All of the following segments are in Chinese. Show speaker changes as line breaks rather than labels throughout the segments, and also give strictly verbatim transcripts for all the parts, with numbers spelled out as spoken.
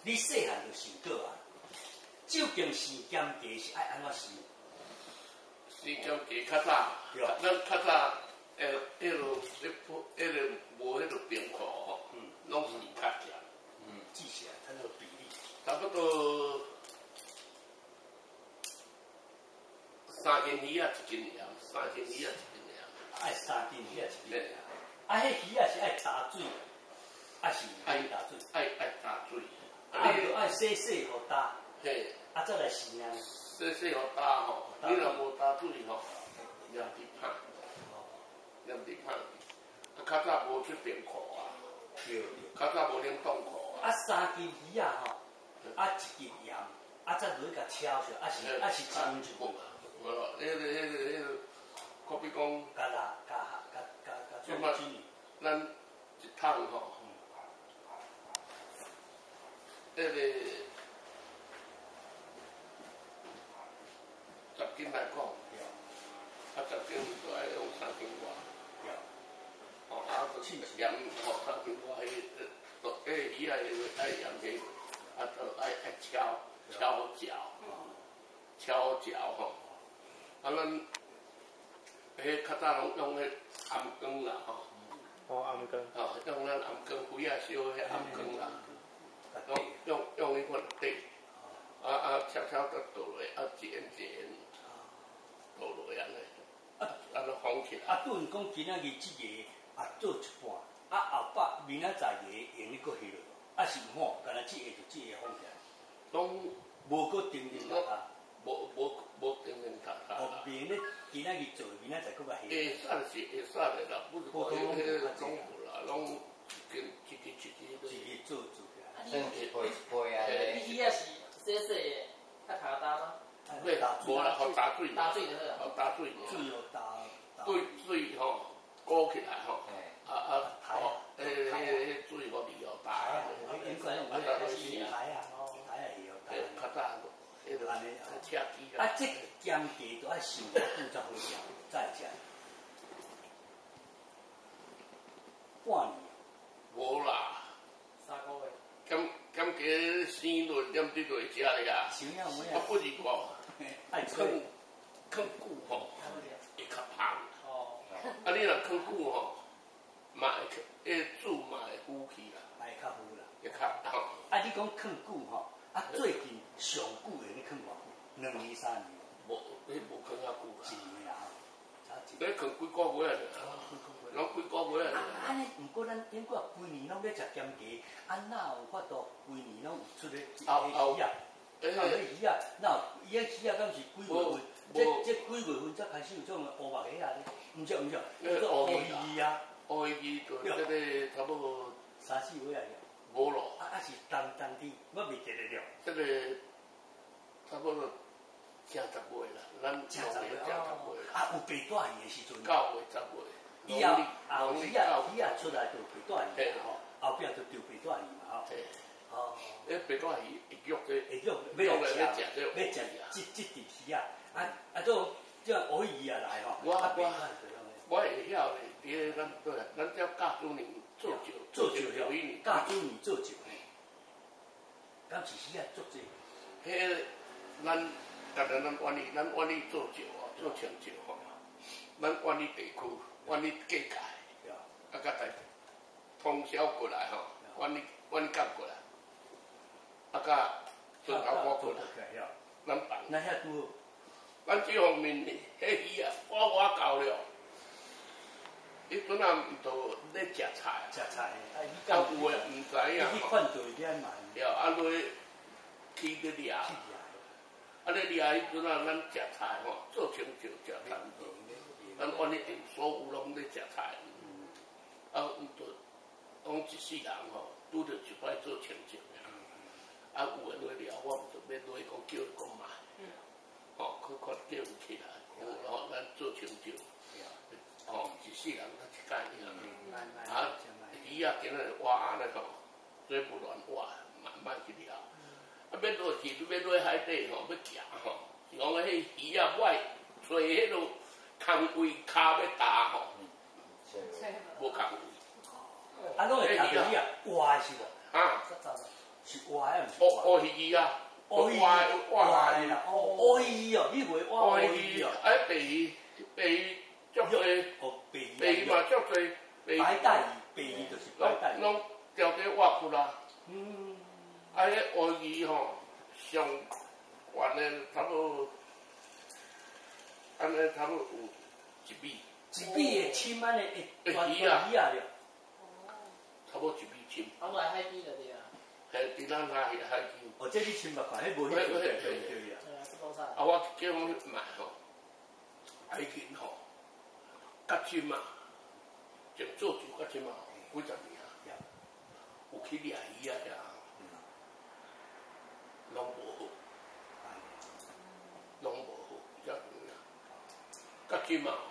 你细汉就想过啊？究竟生咸价是爱安怎生？
生咸价较早，咱较早，诶，迄落咧铺，迄落无迄落冰库吼，嗯，拢是较咸。
嗯，记起来，它那个比例。
差不多三斤鱼啊一斤盐，三斤鱼啊一斤盐。
爱三斤鱼啊一斤盐。啊，迄鱼啊是爱打水，啊是爱打水。
爱爱打水。
啊，就爱洗洗互打。
嘿。
啊，再来生啊。
洗洗互打吼，你若无打水吼，黏伫芳，黏伫芳。啊，较早无出冰库啊。对。较早无冷冻库啊。啊，
三斤鱼啊吼，啊一斤盐，啊再落去甲炒出，啊是啊是一分一分。
无，迄个迄个迄个，可比讲。
加辣加加加加
即马咱一桶吼，迄个十斤来讲，啊十斤就爱用三斤外，哦啊，就盐吼三斤外，迄个迄鱼啊爱盐迄，啊就爱爱炒炒嚼，炒嚼吼，啊咱。迄较早拢用迄暗光啦吼，
哦暗光，
吼用咱暗光灰啊烧迄暗光啦，用用用迄款底，啊啊悄悄地倒落，啊一圆一圆倒落安尼，啊安尼放起来。
啊，拄因讲今仔日即个啊做一半，啊后摆明仔载个用你搁下落，啊是毋好，干那即个就即个放起来，
拢
无搁定定落啊。
无无无定定塌塌。
哦，明咧今仔日做，明仔载搁较下。
会散是会散的啦，不是讲迄迄拢无啦，拢一斤一斤一斤
一日做做起来。
算一倍一倍啊！
你鱼啊是洗洗的，较卡打吗？
对，无啦，互打水，
打水就好
互打水，
水又打。
水水吼鼓起来吼，啊啊哦，迄迄迄水互利哦打。
啊，应该用迄个是台啊，台啊是哦，台。
较早。迄个安尼啊，车机
啊，这咸价都爱想久才好食，再食。半年。
无啦。
三个月。
减减加生落点滴落食咧啊。
想要咩
啊？不是讲，
爱
放放久吼，会较香。哦。啊，你若放久吼，嘛会迄煮嘛会糊去啦。
会较糊啦。
会较吼。
啊，你讲放久吼？啊，最近上久的你放偌久？两年三年？
无，迄无放遐久啦。
一年啊，差一
年。你放几个月啊？拢几个月啊？
安尼，毋过咱应该规年拢咧食咸价，啊，哪有法度规年拢有出咧鱼啊？啊，迄鱼啊，哪有伊迄鱼啊？敢是几月份？这这几月份才开始有种乌目鱼啊？毋是毋是，迄个乌鱼啊，
乌鱼就这个差不多
三四月啊。
无咯，
啊啊是冬冬天，我未记得了。
这个差不多正十月啦，咱正十月，正十月。
啊，有白带鱼的时阵。
九月、十月。
以后后鱼啊，鱼啊出来就白带鱼吼，后壁就丢白带鱼嘛吼。哦。
迄白带鱼会肉的，
会肉，要食，要食即即碟鱼啊，啊啊种即乌鱼啊来吼。
我我我会晓咧，伫咱对，咱叫教主任。做酒，
做酒了，教主你做酒呢？敢是时啊做这？
迄咱，逐个咱管理，咱管理做酒哦，做清酒吼，咱管理地区，管理各界，啊，甲台通宵过来吼，管理管理干过来，啊，甲顺头过过来，咱办。
那遐拄好，
咱这方面呢，迄鱼啊，我我搞了。伊阵啊，毋着咧食菜，
食菜，
啊有诶毋知影
吼。看到点嘛？
了，啊落去咧掠，啊咧掠迄阵啊，咱食菜吼，做清酒食餐桌，咱管理店所有拢咧食菜，啊毋着，讲一世人吼，拄着一摆做清酒，啊有诶落掠，我毋着要落去讲叫伊讲买，吼，去看叫伊起来，然后咱做清酒。哦，一世人他一干尔，啊，鱼啊，今日活安尼吼，水不乱活，慢慢去钓。啊，要落去，要落海底吼，要行吼，是讲迄鱼啊，我找迄落空位骹要打吼，无空位。
啊，拢会钓鱼啊，活是无？
啊，
是活的，
乌乌鱼啊，
乌鱼，
活
活的啦，乌鱼哦，你袂活乌鱼哦？
哎，白鱼，白鱼足多，
哦，白鱼，
白鱼嘛足多，
白带鱼，白鱼就是白带鱼，
拢调给活骨啦。
嗯，
啊，迄乌鱼吼，上悬的差不多，安尼差不多有一米。
一米的深安尼会大鱼啊了，
差不多一米深。
啊，来海边就对啊。
嘿，伫咱海海边。
哦，这你深目看，迄无迄种对对对啊。
对啊，是多菜。
啊，我叫我买吼，海边吼，较深嘛，从做酒较深嘛，几十年啊，有去掠鱼啊遐，拢无好，拢无好，遮样，较深嘛。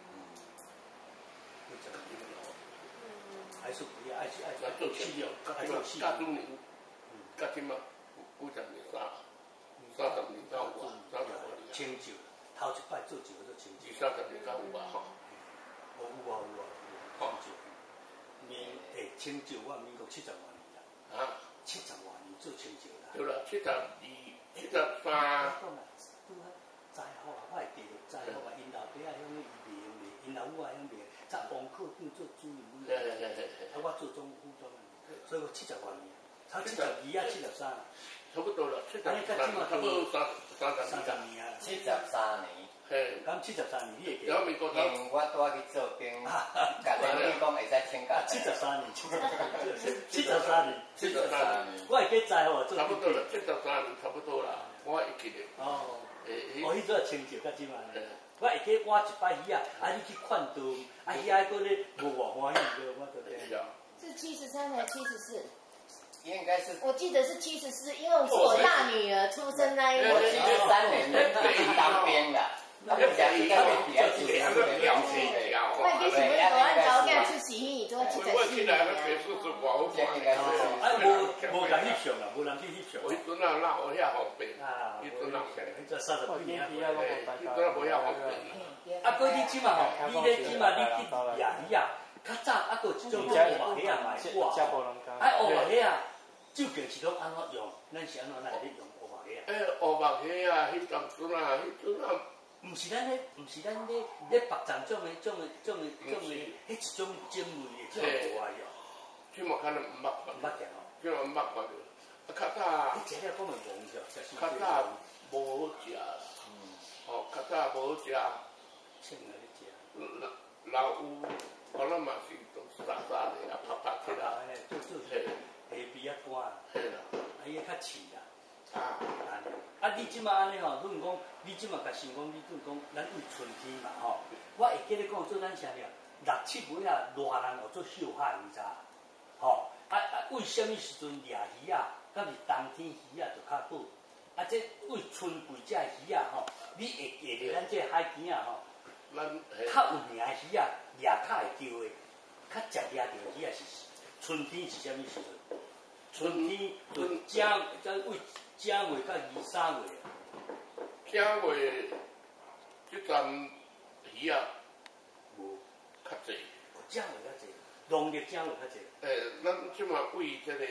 还是不要，爱是爱
做做企业，
还是企业。
甲中年，甲即嘛几十年三，三十年到有啊，三十年。
清酒，头一摆做酒做清酒。
二三十年到有啊吼。
有有啊有啊，清酒。民诶，清酒我民国七十外年啦。啊？七十外年做清酒啦。
对啦，七十二、七十三。
在好啊，我会记得在好啊，因老爸啊乡咧卖卖，因老母啊乡卖，在王客店做主任。
嘿嘿嘿嘿嘿。
啊，我做总副总啊，所以我七十外年，差七十二啊，七十三。
差不多了，七十三，差不多三三十年啊。
七十三年。
嘿。
咁七十三年，你会记？
然后美国他。
因我拄仔去做兵，甲人民讲会使请假。
七十三年，七十三年，七十三年，
七十三年。
我会记在哦，
差不多了，七十三年差不多啦，我会记得。
哦。诶，我迄阵清酒甲即嘛，我会记挖一摆鱼啊，啊你去看到，啊鱼啊搁咧无偌欢喜个，我都知。
是七十三还是七十四？
应该是，
我记得是七十四，因为我是我大女儿出生那一年。
我七十三年去当兵的，那么讲应该比较七十四年年轻的。
我已经是要按照干出洗衣，做七十四年。
哎，无无人翕相啦，无人去翕相。
我迄阵啊，哪有遐方便？
啊，
迄阵啊，
迄阵三十几年啊，
迄阵啊无遐方便。
啊，过你即嘛吼，你咧即嘛你去掠鱼啊，较早啊，搁一种乌白虾啊卖挂，啊乌白虾究竟是拢安怎用？咱是安怎来咧用乌白虾？
诶，乌白虾啊，迄当阵啊，迄阵啊，
毋是咱咧，毋是咱咧咧白斩种的种的种的种的，迄一种精味的，种无啊用。
即嘛可能毋捌看，
毋捌见哦，
即嘛毋捌看着。啊，较早，
你食了讲会忘着，
较早无好食啦，哦，较早无好食，
凊来咧食。
老老有，可能嘛是都沙沙的啊，拍拍起来，
做做下下边啊干，
嘿啦，
啊伊较刺啦。
啊，
安尼，啊你即马安尼吼，如果讲你即马甲想讲，你如果讲咱为春天嘛吼，我会记咧讲做咱啥了，六七月啊，热人学做秀海，你知？吼，啊啊，为什么时阵掠鱼啊？敢是冬天鱼啊就较好，啊这为春季这鱼啊吼，你会记咧咱这海边啊吼，
咱
较有名的鱼啊，掠较会钓的，较食掠到鱼啊是春天是啥物时阵？春天就正在为正月到二三月。
正月即阵鱼啊，
无
较济。
正月较济，农历正月较济。
诶，咱即马为即个，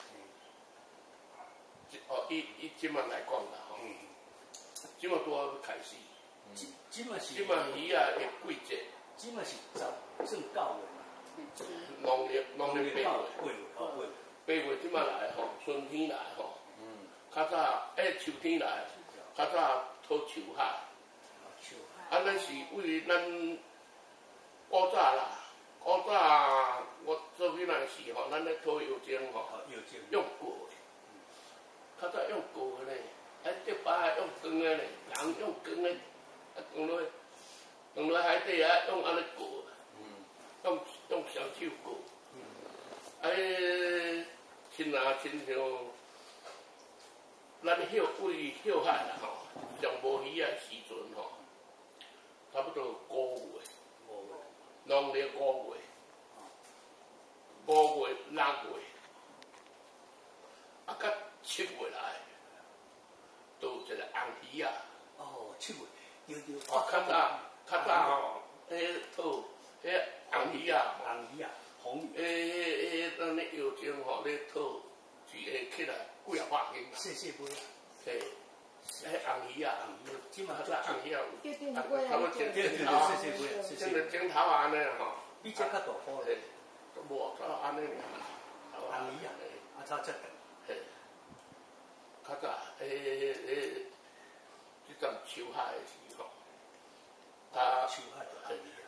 哦，以以即马来讲啦吼，即马拄好开始。
即即马是。
即马鱼啊会季节。
即马是十算九月嘛。
农历农历八月。
八月哦八月。
八月即马来吼，春天来吼，嗯，较早诶秋天来，较早讨秋海，啊，咱是为咱古早啦，古早我做起来是吼，咱咧讨油精吼，用过的，较早用过的咧，啊，这摆用光的咧，人用光的，啊，放落放落海底啊，用安尼过，嗯，用用双手过，嗯，啊。亲啊，亲像咱歇位歇海啦吼，上无鱼啊时阵吼，差不多五月，农历五月，五月六月，啊，到七月来，都有一个红鱼啊。
哦，七月，对对。
啊，较早较早吼，迄讨迄红鱼啊，
红鱼啊。红
诶诶诶，咱咧油精吼咧讨，是会起来几啊百斤啊。
谢谢杯啊。
嘿，迄红鱼啊，
即嘛
做红鱼啊，
对对
啊，差不多
对对对，
剪头，
谢谢杯，谢
真
谢。
个剪头安尼吼。
比这较大颗嘞。
无，做安尼尔。
红鱼啊，啊，炒只长。
嘿，较早诶诶诶，即阵秋海诶时候，啊，
秋海就红鱼。